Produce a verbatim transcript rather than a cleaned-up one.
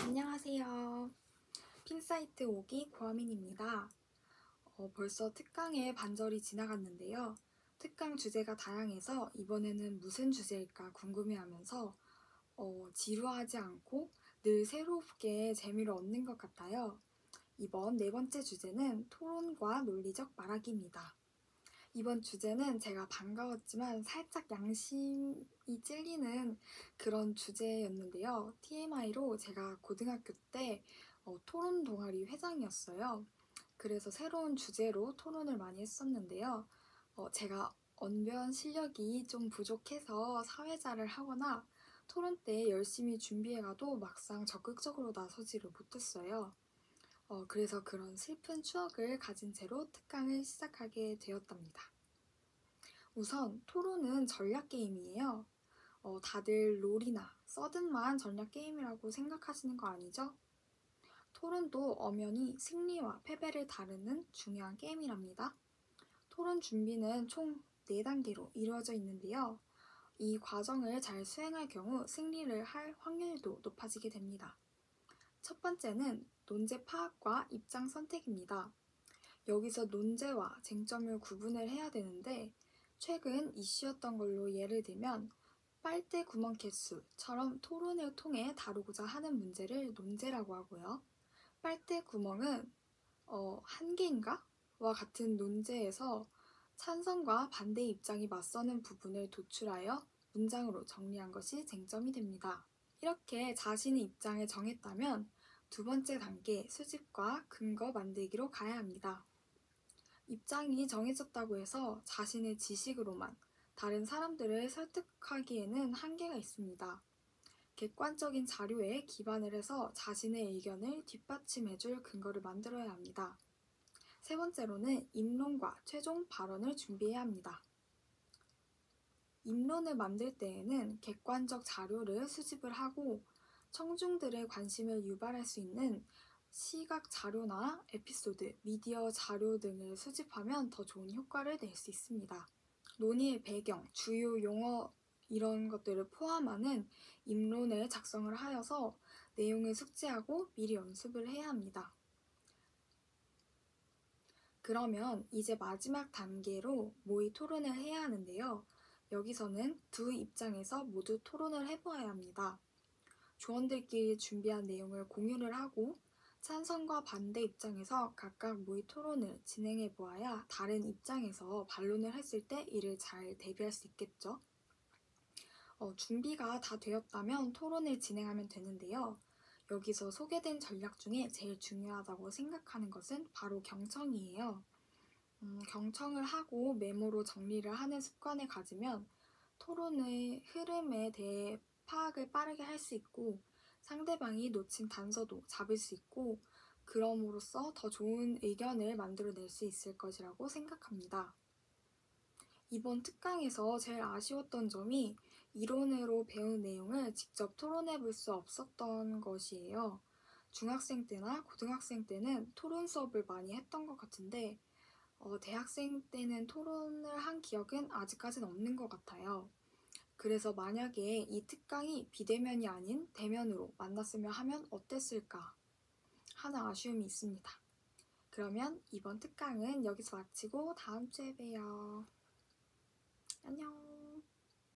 안녕하세요. 핀사이트 오기 고아민입니다. 어, 벌써 특강의 반절이 지나갔는데요. 특강 주제가 다양해서 이번에는 무슨 주제일까 궁금해하면서 어, 지루하지 않고 늘 새롭게 재미를 얻는 것 같아요. 이번 네 번째 주제는 토론과 논리적 말하기입니다. 이번 주제는 제가 반가웠지만 살짝 양심이 찔리는 그런 주제였는데요. 티엠아이로 제가 고등학교 때 어, 토론 동아리 회장이었어요. 그래서 새로운 주제로 토론을 많이 했었는데요. 어, 제가 언변 실력이 좀 부족해서 사회자를 하거나 토론 때 열심히 준비해가도 막상 적극적으로 나서지를 못했어요. 어, 그래서 그런 슬픈 추억을 가진 채로 특강을 시작하게 되었답니다. 우선 토론은 전략 게임이에요. 어, 다들 롤이나 서든만 전략 게임이라고 생각하시는 거 아니죠? 토론도 엄연히 승리와 패배를 다루는 중요한 게임이랍니다. 토론 준비는 총 네 단계로 이루어져 있는데요. 이 과정을 잘 수행할 경우 승리를 할 확률도 높아지게 됩니다. 첫 번째는 논제 파악과 입장 선택입니다. 여기서 논제와 쟁점을 구분을 해야 되는데 최근 이슈였던 걸로 예를 들면 빨대 구멍 개수처럼 토론을 통해 다루고자 하는 문제를 논제라고 하고요. 빨대 구멍은 어, 한 개인가? 와 같은 논제에서 찬성과 반대 입장이 맞서는 부분을 도출하여 문장으로 정리한 것이 쟁점이 됩니다. 이렇게 자신의 입장을 정했다면 두 번째 단계 수집과 근거 만들기로 가야 합니다. 입장이 정해졌다고 해서 자신의 지식으로만 다른 사람들을 설득하기에는 한계가 있습니다. 객관적인 자료에 기반을 해서 자신의 의견을 뒷받침해줄 근거를 만들어야 합니다. 세 번째로는 입론과 최종 발언을 준비해야 합니다. 입론을 만들 때에는 객관적 자료를 수집을 하고 청중들의 관심을 유발할 수 있는 시각 자료나 에피소드, 미디어 자료 등을 수집하면 더 좋은 효과를 낼 수 있습니다. 논의의 배경, 주요 용어 이런 것들을 포함하는 입론을 작성을 하여서 내용을 숙지하고 미리 연습을 해야 합니다. 그러면 이제 마지막 단계로 모의 토론을 해야 하는데요. 여기서는 두 입장에서 모두 토론을 해보아야 합니다. 조원들끼리 준비한 내용을 공유를 하고 찬성과 반대 입장에서 각각 모의 토론을 진행해 보아야 다른 입장에서 반론을 했을 때 이를 잘 대비할 수 있겠죠. 어, 준비가 다 되었다면 토론을 진행하면 되는데요. 여기서 소개된 전략 중에 제일 중요하다고 생각하는 것은 바로 경청이에요. 음, 경청을 하고 메모로 정리를 하는 습관을 가지면 토론의 흐름에 대해 파악을 빠르게 할 수 있고 상대방이 놓친 단서도 잡을 수 있고 그럼으로써 더 좋은 의견을 만들어낼 수 있을 것이라고 생각합니다. 이번 특강에서 제일 아쉬웠던 점이 이론으로 배운 내용을 직접 토론해 볼 수 없었던 것이에요. 중학생 때나 고등학생 때는 토론 수업을 많이 했던 것 같은데 어, 대학생 때는 토론을 한 기억은 아직까지는 없는 것 같아요. 그래서 만약에 이 특강이 비대면이 아닌 대면으로 만났으면 하면 어땠을까 하는 아쉬움이 있습니다. 그러면 이번 특강은 여기서 마치고 다음 주에 봬요. 안녕.